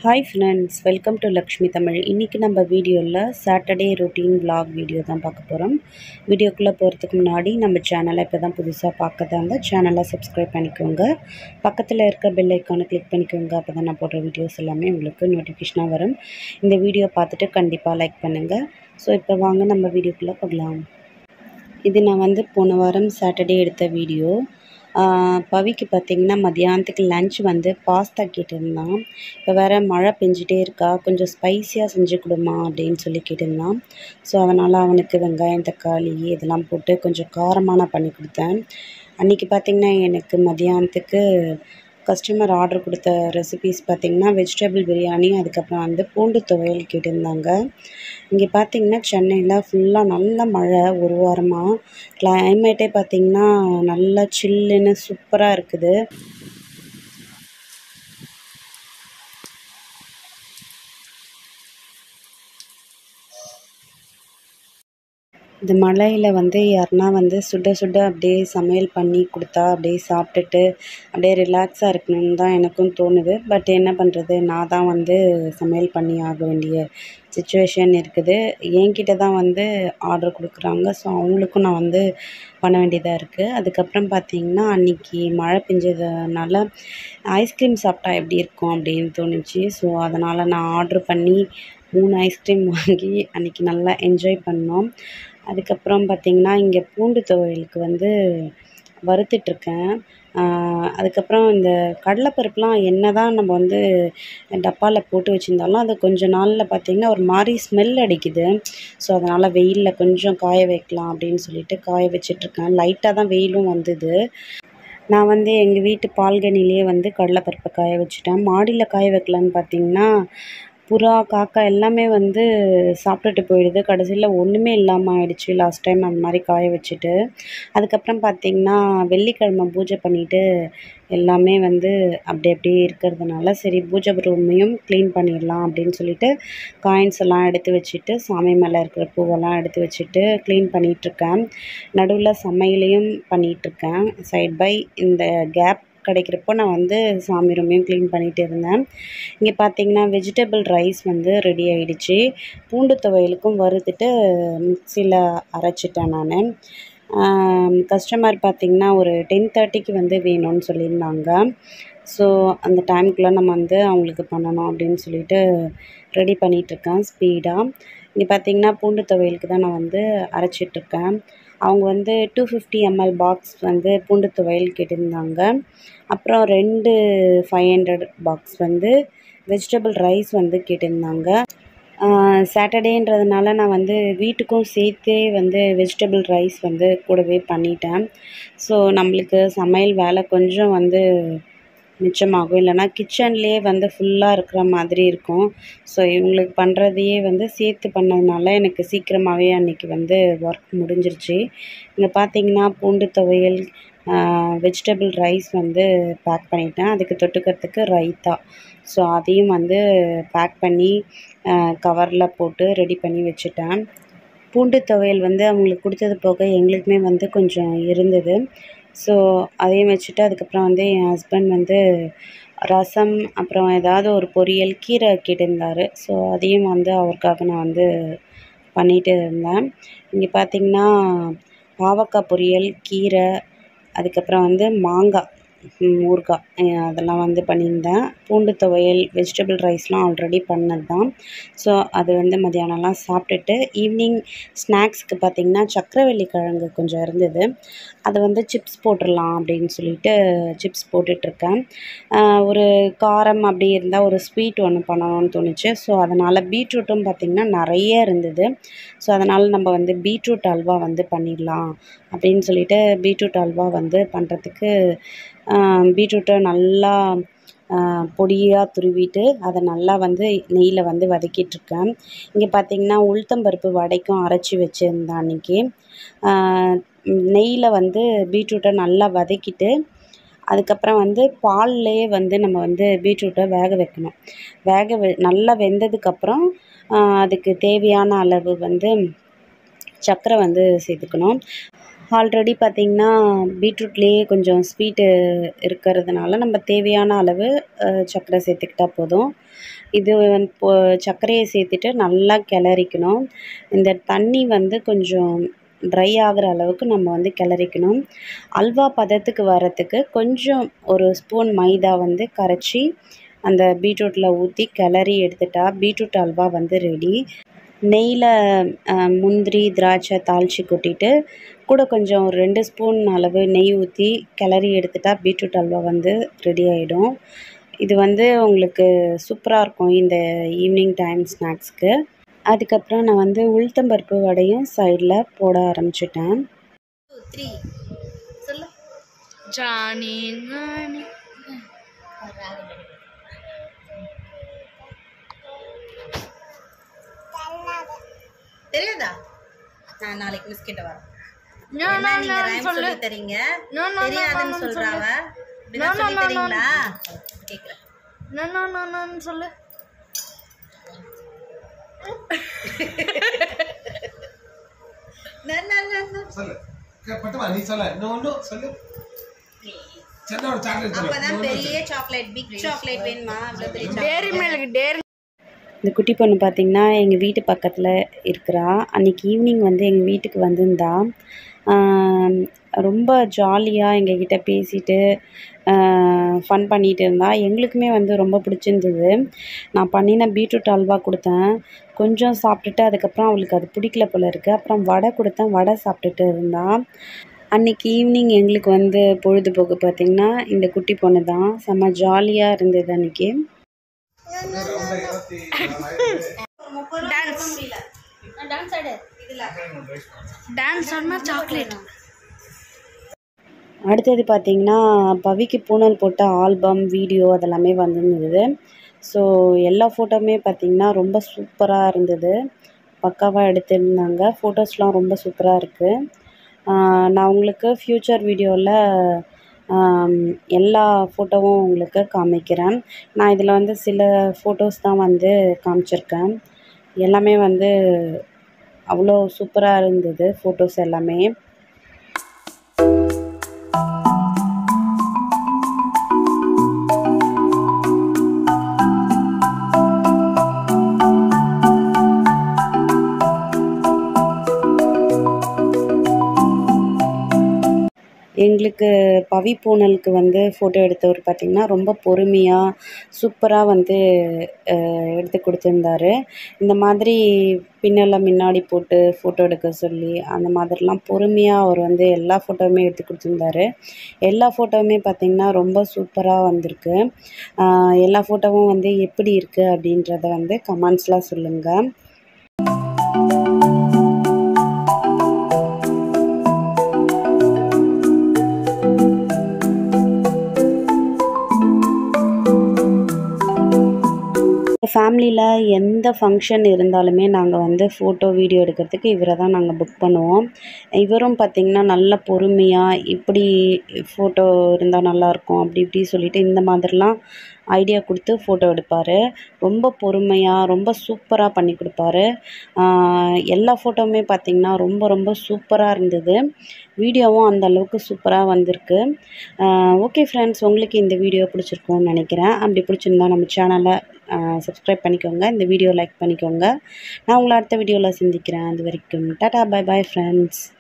Hi friends, welcome to Lakshmi Tamil. இன்னைக்கு நம்ம வீடியோவில் சாட்டர்டே ரொட்டீன் vlog வீடியோ தான் பார்க்க போகிறோம். வீடியோக்குள்ளே போகிறதுக்கு முன்னாடி நம்ம சேனலை இப்போ தான் புதுசாக பார்க்கறதா இருந்தால் சேனலை சப்ஸ்கிரைப் பண்ணிக்கோங்க. பக்கத்தில் இருக்க பெல் ஐக்கானை கிளிக் பண்ணிக்கோங்க. அப்போ தான் நான் போடுற வீடியோஸ் எல்லாமே உங்களுக்கு நோட்டிஃபிகேஷனாக வரும். இந்த வீடியோ பார்த்துட்டு கண்டிப்பாக லைக் பண்ணுங்கள். ஸோ இப்போ வாங்க நம்ம வீடியோக்குள்ளே போகலாம். இது நான் போன வாரம் சாட்டர்டே எடுத்த வீடியோ. பவிக்கு பார்த்திங்கன்னா மதியானத்துக்கு லன்ச் பாஸ்தா கேட்டிருந்தான். இப்போ வேறு மழை பெஞ்சிட்டே இருக்கா, கொஞ்சம் ஸ்பைஸியாக செஞ்சு கொடுமா அப்படின்னு சொல்லி கேட்டிருந்தான். ஸோ அதனால் அவனுக்கு வெங்காயம் தக்காளி இதெல்லாம் போட்டு கொஞ்சம் காரமாக நான் பண்ணி கொடுத்தேன். அன்றைக்கி பார்த்திங்கன்னா எனக்கு மதியானத்துக்கு கஸ்டமர் ஆர்டர் கொடுத்த ரெசிபீஸ் பார்த்திங்கன்னா வெஜிடபிள் பிரியாணி, அதுக்கப்புறம் பூண்டு துவையல் கேட்டிருந்தாங்க. இங்கே பார்த்திங்கன்னா சென்னையில் ஃபுல்லாக நல்ல மழை ஒரு வாரமாக. கிளைமேட்டே பார்த்திங்கன்னா நல்லா சில்லுன்னு சூப்பராக இருக்குது. இந்த மழையில் யாருன்னா சுட சுட அப்படியே சமையல் பண்ணி கொடுத்தா அப்படியே சாப்பிட்டுட்டு அப்படியே ரிலாக்ஸாக இருக்கணும்னு தான் எனக்கும் தோணுது. பட் என்ன பண்ணுறது, நான் தான் சமையல் பண்ணி ஆக வேண்டிய சுச்சுவேஷன் இருக்குது. என்கிட்ட தான் ஆர்டர் கொடுக்குறாங்க. ஸோ அவங்களுக்கும் நான் பண்ண வேண்டியதாக இருக்குது. அதுக்கப்புறம் பார்த்திங்கன்னா அன்றைக்கி மழை பெஞ்சதுனால ஐஸ்கிரீம் சாப்பிட்டா எப்படி இருக்கும் அப்படின்னு தோணுச்சு. ஸோ அதனால் நான் ஆர்டர் பண்ணி 3 ஐஸ்கிரீம் வாங்கி அன்றைக்கி நல்லா என்ஜாய் பண்ணோம். அதுக்கப்புறம் பார்த்திங்கன்னா இங்கே பூண்டு துவையலுக்கு வறுத்துட்ருக்கேன். அதுக்கப்புறம் இந்த கடலைப்பருப்புலாம் என்ன தான் நம்ம டப்பாவில் போட்டு வச்சுருந்தாலும் அது கொஞ்சம் நாளில் பார்த்திங்கன்னா ஒரு மாதிரி ஸ்மெல் அடிக்குது. ஸோ அதனால் வெயிலில் கொஞ்சம் காய வைக்கலாம் அப்படின்னு சொல்லிட்டு காய வச்சிட்ருக்கேன். லைட்டாக தான் வெயிலும் வந்தது. நான் எங்கள் வீட்டு பால்கனிலே கடலைப்பருப்பை காய வச்சுட்டேன். மாடியில் காய வைக்கலான்னு பார்த்திங்கன்னா புறா காக்கா எல்லாமே சாப்பிட்டுட்டு போயிடுது. கடைசியில் ஒன்றுமே இல்லாமல் ஆயிடுச்சு லாஸ்ட் டைம் அந்த மாதிரி காய வச்சுட்டு. அதுக்கப்புறம் பார்த்திங்கன்னா வெள்ளிக்கிழமை பூஜை பண்ணிவிட்டு எல்லாமே அப்படி அப்படியே இருக்கிறதுனால சரி பூஜை ரூமையும் க்ளீன் பண்ணிடலாம் அப்படின்னு சொல்லிட்டு காயின்ஸ் எல்லாம் எடுத்து வச்சுட்டு சாமி மேலே இருக்கிற பூவெல்லாம் எடுத்து வச்சுட்டு க்ளீன் பண்ணிகிட்ருக்கேன். நடுவில் சமையலையும் பண்ணிகிட்ருக்கேன். சைட் பை இந்த கேப் கிடைக்கிறப்போ நான் சாமி ரூமையும் க்ளீன் பண்ணிகிட்டு இருந்தேன். இங்கே பார்த்திங்கன்னா வெஜிடபிள் ரைஸ் ரெடி ஆகிடுச்சு. பூண்டு துவையலுக்கும் வறுத்துட்டு மிக்சியில் அரைச்சிட்டேன் நான். கஸ்டமர் பார்த்திங்கன்னா ஒரு 10:30க்கு வேணும்னு சொல்லியிருந்தாங்க. ஸோ அந்த டைமுக்குள்ளே நம்ம அவங்களுக்கு பண்ணணும் அப்படின்னு சொல்லிட்டு ரெடி பண்ணிகிட்ருக்கேன் ஸ்பீடாக. இங்கே பார்த்திங்கன்னா பூண்டு துவையலுக்கு தான் நான் அரைச்சிட்ருக்கேன். அவங்க 250 ml பாக்ஸ் பூண்டு துவையல் கேட்டிருந்தாங்க. அப்புறம் 2 500 பாக்ஸ் வெஜிடபிள் ரைஸ் கேட்டிருந்தாங்க. சாட்டர்டேன்றதுனால நான் வீட்டுக்கும் சேர்த்தே வெஜிடபிள் ரைஸ் கூடவே பண்ணிட்டேன். ஸோ நம்மளுக்கு சமையல் வேலை கொஞ்சம் மிச்சமாகும். இல்லைனா கிச்சன்லேயே ஃபுல்லாக இருக்கிற மாதிரி இருக்கும். ஸோ இவங்களுக்கு பண்ணுறதையே சேர்த்து பண்ணதுனால எனக்கு சீக்கிரமாகவே அன்றைக்கி ஒர்க் முடிஞ்சிருச்சு. இங்கே பார்த்திங்கன்னா பூண்டு துவையல் வெஜிடபிள் ரைஸ் பேக் பண்ணிட்டேன். அதுக்கு தொட்டுக்கிறதுக்கு ரைத்தா. ஸோ அதையும் பேக் பண்ணி கவரில் போட்டு ரெடி பண்ணி வச்சுட்டேன். பூண்டு துவையல் அவங்களுக்கு கொடுத்தது போக எங்களுக்குமே கொஞ்சம் இருந்தது. ஸோ அதையும் வச்சுட்டு அதுக்கப்புறம் என் ஹஸ்பண்ட் ரசம் அப்புறம் ஏதாவது ஒரு பொரியல் கீரை கேட்டிருந்தார். ஸோ அதையும் அவருக்காக நான் பண்ணிகிட்டு இருந்தேன். இங்கே பார்த்திங்கன்னா பாவக்காய் பொரியல், கீரை, அதுக்கப்புறம் மாங்காய் ஊறுகாய் அதெல்லாம் பண்ணியிருந்தேன். பூண்டு துவையல் வெஜிடபிள் ரைஸ்லாம் ஆல்ரெடி பண்ணது தான். ஸோ அது மதியானம்லாம் சாப்பிட்டுட்டு ஈவினிங் ஸ்நாக்ஸுக்கு பார்த்திங்கன்னா சக்கரவள்ளி கிழங்கு கொஞ்சம் இருந்தது. அதை சிப்ஸ் போட்டுடலாம் அப்படின்னு சொல்லிட்டு சிப்ஸ் போட்டுட்ருக்கேன். ஒரு காரம் அப்படி இருந்தால் ஒரு ஸ்வீட் ஒன்று பண்ணணும்னு தோணுச்சு. ஸோ அதனால் பீட்ரூட்டும் பார்த்திங்கன்னா நிறைய இருந்தது. ஸோ அதனால் நம்ம பீட்ரூட் அல்வா பண்ணிடலாம் அப்படின்னு சொல்லிட்டு பீட்ரூட் அல்வா பண்ணுறதுக்கு பீட்ரூட்டை நல்லா பொடியாக துருவிட்டு அதை நல்லா நெய்யில் வதக்கிட்டுருக்கேன். இங்கே பார்த்திங்கன்னா உளுத்தம்பருப்பு வடைக்கும் அரைச்சி வச்சுருந்தேன் அன்றைக்கி. நெய்யில் பீட்ரூட்டை நல்லா வதக்கிட்டு அதுக்கப்புறம் பால்லையே நம்ம பீட்ரூட்டை வேக வைக்கணும். நல்லா வெந்ததுக்கப்புறம் அதுக்கு தேவையான அளவு சர்க்கரை சேர்த்துக்கணும். ஆல்ரெடி பார்த்திங்கன்னா பீட்ரூட்லேயே கொஞ்சம் ஸ்வீட்டு இருக்கிறதுனால நம்ம தேவையான அளவு சர்க்கரை சேர்த்துக்கிட்டா போதும். இது சர்க்கரையை சேர்த்துட்டு நல்லா கிளறிக்கணும். இந்த தண்ணி வந்து கொஞ்சம் ட்ரை ஆகிற அளவுக்கு நம்ம வந்து கிளறிக்கணும். அல்வா பதத்துக்கு வரத்துக்கு கொஞ்சம் ஒரு ஸ்பூன் மைதா வந்து கரைச்சி அந்த பீட்ரூட்டில் ஊற்றி கிளறி எடுத்துட்டா பீட்ரூட் அல்வா வந்து ரெடி. நெய்யில் முந்திரி திராட்சை தாளித்து கொட்டிட்டு கூட கொஞ்சம் ஒரு 2 ஸ்பூன் அளவு நெய் ஊற்றி கிளறி எடுத்துட்டா பீட்ரூட் அல்வா வந்து ரெடி ஆகிடும். இது வந்து உங்களுக்கு சூப்பராக இருக்கும் இந்த ஈவினிங் டைம் ஸ்நாக்ஸ்க்கு. அதுக்கப்புறம் நான் வந்து உளுத்தம்பருப்பு வடையும் சைடில் போட ஆரம்பிச்சிட்டேன். தெரியாதா? நான் நாளைக்கு மிஸ் கிட்ட வரேன். நீங்க ரைம் சொல்லி தரீங்க, தெரியாதுன்னு சொல்றாங்க. சொல்லி தரீங்களா கேக்குறேன். சொல்லு. அப்பதான் பெரிய சாக்லேட், பிக் சாக்லேட் வேணுமா? இந்த குட்டி பொண்ணு பார்த்திங்கன்னா எங்கள் வீட்டு பக்கத்தில் இருக்கிறா. அன்றைக்கி ஈவினிங் வந்து எங்கள் வீட்டுக்கு வந்திருந்தா. ரொம்ப ஜாலியாக எங்ககிட்ட பேசிட்டு ஃபன் பண்ணிகிட்டு இருந்தா. எங்களுக்குமே வந்து ரொம்ப பிடிச்சிருந்தது. நான் பண்ணின பீட்ரூட் அல்வா கொடுத்தேன். கொஞ்சம் சாப்பிட்டுட்டு அதுக்கப்புறம் அவளுக்கு அது பிடிக்கல போல இருக்குது. அப்புறம் வடை கொடுத்தேன், வடை சாப்பிட்டுட்டு இருந்தா. அன்றைக்கி ஈவினிங் எங்களுக்கு வந்து பொழுதுபோக்கு பார்த்திங்கன்னா இந்த குட்டி பொண்ணு தான். செம்ம ஜாலியாக இருந்தது அன்றைக்கி. அடுத்தது பார்த்திங்கன்னா பவிக்கு பூனல் போட்ட ஆல்பம் வீடியோ அதெல்லாமே வந்திருந்தது. ஸோ எல்லா ஃபோட்டோவுமே பார்த்திங்கன்னா ரொம்ப சூப்பராக இருந்தது. பக்காவாக எடுத்திருந்தாங்க. ஃபோட்டோஸ்லாம் ரொம்ப சூப்பராக இருக்குது. நான் உங்களுக்கு ஃப்யூச்சர் வீடியோவில் எல்லா ஃபோட்டோவும் உங்களுக்கு காமிக்கிறேன். நான் இதில் வந்து சில ஃபோட்டோஸ் தான் வந்து காமிச்சிருக்கேன். எல்லாமே வந்து அவ்வளோ சூப்பராக இருந்தது ஃபோட்டோஸ் எல்லாமே. எங்களுக்கு பவி பூனலுக்கு வந்து ஃபோட்டோ எடுத்தவர் பார்த்திங்கன்னா ரொம்ப பொறுமையாக சூப்பராக வந்து எடுத்து கொடுத்துருந்தாரு. இந்த மாதிரி பின்னலை முன்னாடி போட்டு ஃபோட்டோ எடுக்க சொல்லி அந்த மாதிரிலாம் பொறுமையாக அவர் வந்து எல்லா ஃபோட்டோவுமே எடுத்து கொடுத்துருந்தாரு. எல்லா ஃபோட்டோவுமே பார்த்திங்கன்னா ரொம்ப சூப்பராக வந்திருக்கு. எல்லா ஃபோட்டோவும் வந்து எப்படி இருக்குது அப்படின்றத வந்து கமெண்ட்ஸ்லாம் சொல்லுங்கள். ஃபேமிலியில் எந்த ஃபங்க்ஷன் இருந்தாலுமே நாங்கள் வந்து ஃபோட்டோ வீடியோ எடுக்கிறதுக்கு இவரை தான் நாங்கள் புக் பண்ணுவோம். இவரும் பார்த்திங்கன்னா நல்ல பொறுமையாக இப்படி ஃபோட்டோ இருந்தால் நல்லாயிருக்கும் அப்படி இப்படி சொல்லிவிட்டு இந்த மாதிரிலாம் ஐடியா கொடுத்து ஃபோட்டோ எடுப்பார். ரொம்ப பொறுமையாக ரொம்ப சூப்பராக பண்ணி கொடுப்பாரு. எல்லா ஃபோட்டோவுமே பார்த்திங்கன்னா ரொம்ப ரொம்ப சூப்பராக இருந்தது. வீடியோவும் அந்தளவுக்கு சூப்பராக வந்திருக்கு. ஓகே ஃப்ரெண்ட்ஸ், உங்களுக்கு இந்த வீடியோ பிடிச்சிருக்கும்னு நினைக்கிறேன். அப்படி பிடிச்சிருந்தா நம்ம சேனலை சப்ஸ்கிரைப் பண்ணிக்கோங்க, இந்த வீடியோ லைக் பண்ணிக்கோங்க. நான் உங்களை அடுத்த வீடியோவில் சந்திக்கிறேன். அது வரைக்கும் டாடா பை பாய் ஃப்ரெண்ட்ஸ்.